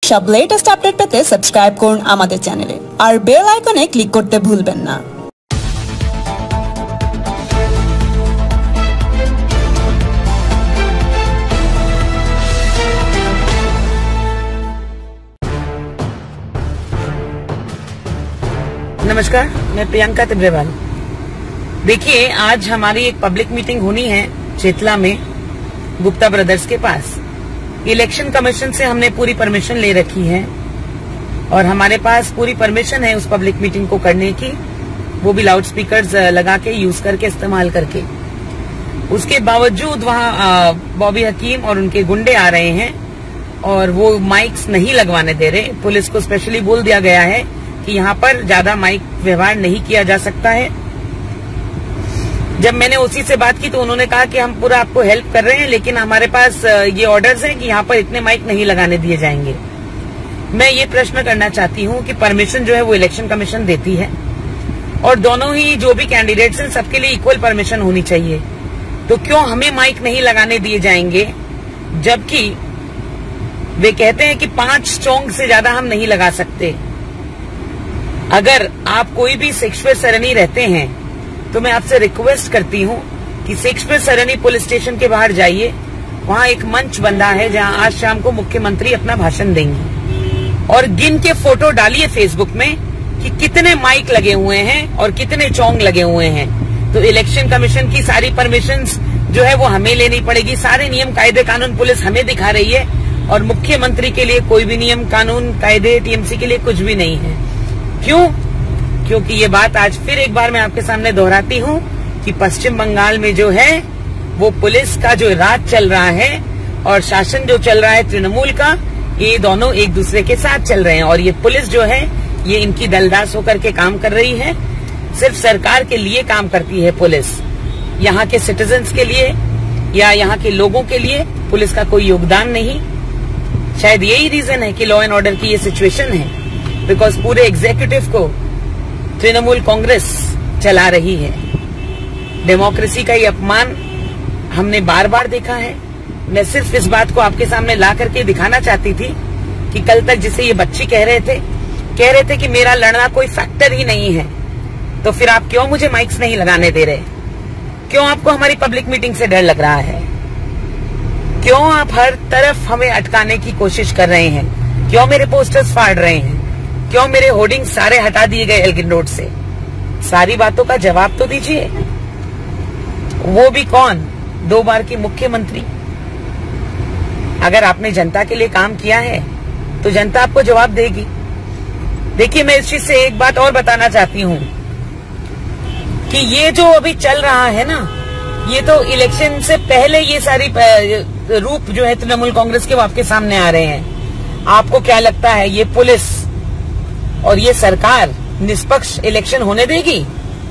সব latest update পেতে subscribe করুন আমাদের চ্যানেলে আর বেল আইকনে ক্লিক করতে ভুলবেন না। नमस्कार, मैं प्रियंका तिब्रेवाल। देखिए, आज हमारी एक पब्लिक मीटिंग होनी है चेतला में, गुप्ता ब्रदर्स के पास। इलेक्शन कमीशन से हमने पूरी परमिशन ले रखी है और हमारे पास पूरी परमिशन है उस पब्लिक मीटिंग को करने की, वो भी लाउड स्पीकर्स लगा के यूज करके इस्तेमाल करके। उसके बावजूद वहाँ बॉबी हकीम और उनके गुंडे आ रहे हैं और वो माइक्स नहीं लगवाने दे रहे। पुलिस को स्पेशली बोल दिया गया है कि यहाँ पर ज्यादा माइक व्यवहार नहीं किया जा सकता है। जब मैंने उसी से बात की तो उन्होंने कहा कि हम पूरा आपको हेल्प कर रहे हैं, लेकिन हमारे पास ये ऑर्डर्स हैं कि यहाँ पर इतने माइक नहीं लगाने दिए जाएंगे। मैं ये प्रश्न करना चाहती हूँ कि परमिशन जो है वो इलेक्शन कमीशन देती है और दोनों ही जो भी कैंडिडेट्स हैं सबके लिए इक्वल परमिशन होनी चाहिए, तो क्यों हमें माइक नहीं लगाने दिए जाएंगे, जबकि वे कहते हैं कि 5 चोंग से ज्यादा हम नहीं लगा सकते। अगर आप कोई भी शेक्सपियर सरनी रहते हैं तो मैं आपसे रिक्वेस्ट करती हूँ कि शेक्सपियर सरनी पुलिस स्टेशन के बाहर जाइए, वहाँ एक मंच बंधा है जहाँ आज शाम को मुख्यमंत्री अपना भाषण देंगे, और गिन के फोटो डालिए फेसबुक में कि कितने माइक लगे हुए हैं और कितने चोंग लगे हुए हैं। तो इलेक्शन कमीशन की सारी परमिशंस जो है वो हमें लेनी पड़ेगी, सारे नियम कायदे कानून पुलिस हमें दिखा रही है और मुख्यमंत्री के लिए कोई भी नियम कानून कायदे टीएमसी के लिए कुछ भी नहीं है। क्यों? क्योंकि ये बात आज फिर एक बार मैं आपके सामने दोहराती हूँ कि पश्चिम बंगाल में जो है वो पुलिस का जो राज चल रहा है और शासन जो चल रहा है तृणमूल का, ये दोनों एक दूसरे के साथ चल रहे हैं और ये पुलिस जो है ये इनकी दलदास होकर के काम कर रही है। सिर्फ सरकार के लिए काम करती है पुलिस, यहाँ के सिटीजन्स के लिए या यहाँ के लोगों के लिए पुलिस का कोई योगदान नहीं। शायद यही रीजन है कि लॉ एंड ऑर्डर की ये सिचुएशन है, बिकॉज पूरे एग्जीक्यूटिव को तृणमूल कांग्रेस चला रही है। डेमोक्रेसी का ये अपमान हमने बार बार देखा है। मैं सिर्फ इस बात को आपके सामने ला करके दिखाना चाहती थी कि कल तक जिसे ये बच्ची कह रहे थे कि मेरा लड़ना कोई फैक्टर ही नहीं है, तो फिर आप क्यों मुझे माइक्स नहीं लगाने दे रहे? क्यों आपको हमारी पब्लिक मीटिंग से डर लग रहा है? क्यों आप हर तरफ हमें अटकाने की कोशिश कर रहे हैं? क्यों मेरे पोस्टर्स फाड़ रहे हैं? क्यों मेरे होर्डिंग सारे हटा दिए गए एल्गिन रोड से? सारी बातों का जवाब तो दीजिए। वो भी कौन? 2 बार की मुख्यमंत्री। अगर आपने जनता के लिए काम किया है तो जनता आपको जवाब देगी। देखिए, मैं इस चीज से एक बात और बताना चाहती हूँ कि ये जो अभी चल रहा है ना, ये तो इलेक्शन से पहले ये सारी रूप जो है तृणमूल कांग्रेस के वो आपके सामने आ रहे हैं। आपको क्या लगता है ये पुलिस और ये सरकार निष्पक्ष इलेक्शन होने देगी?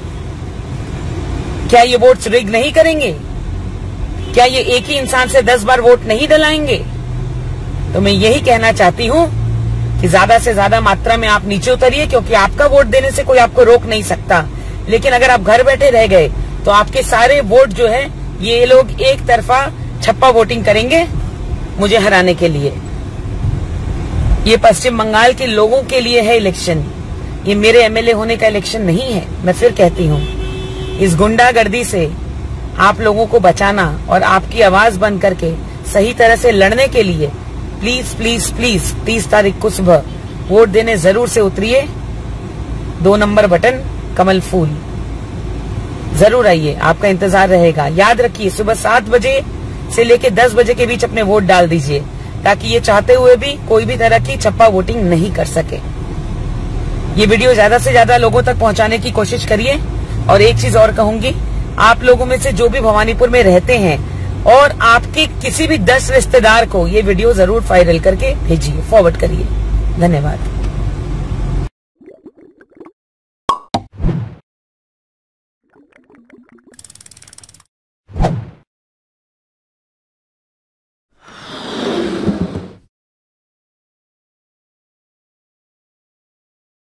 क्या ये वोट्स रिग नहीं करेंगे? क्या ये एक ही इंसान से 10 बार वोट नहीं डलाएंगे? तो मैं यही कहना चाहती हूँ कि ज्यादा से ज्यादा मात्रा में आप नीचे उतरिए, क्योंकि आपका वोट देने से कोई आपको रोक नहीं सकता। लेकिन अगर आप घर बैठे रह गए तो आपके सारे वोट जो है ये लोग एक तरफा छप्पा वोटिंग करेंगे मुझे हराने के लिए। ये पश्चिम बंगाल के लोगों के लिए है इलेक्शन, ये मेरे एमएलए होने का इलेक्शन नहीं है। मैं फिर कहती हूँ, इस गुंडागर्दी से आप लोगों को बचाना और आपकी आवाज बन करके सही तरह से लड़ने के लिए प्लीज प्लीज प्लीज 30 तारीख को सुबह वोट देने जरूर से उतरिए। 2 नंबर बटन कमल फूल जरूर आइए, आपका इंतजार रहेगा। याद रखिए, सुबह 7 बजे से लेकर 10 बजे के बीच अपने वोट डाल दीजिए, ताकि ये चाहते हुए भी कोई भी तरह की छप्पा वोटिंग नहीं कर सके। ये वीडियो ज्यादा से ज्यादा लोगों तक पहुंचाने की कोशिश करिए। और एक चीज और कहूंगी, आप लोगों में से जो भी भवानीपुर में रहते हैं और आपके किसी भी 10 रिश्तेदार को ये वीडियो जरूर वायरल करके भेजिए, फॉरवर्ड करिए। धन्यवाद।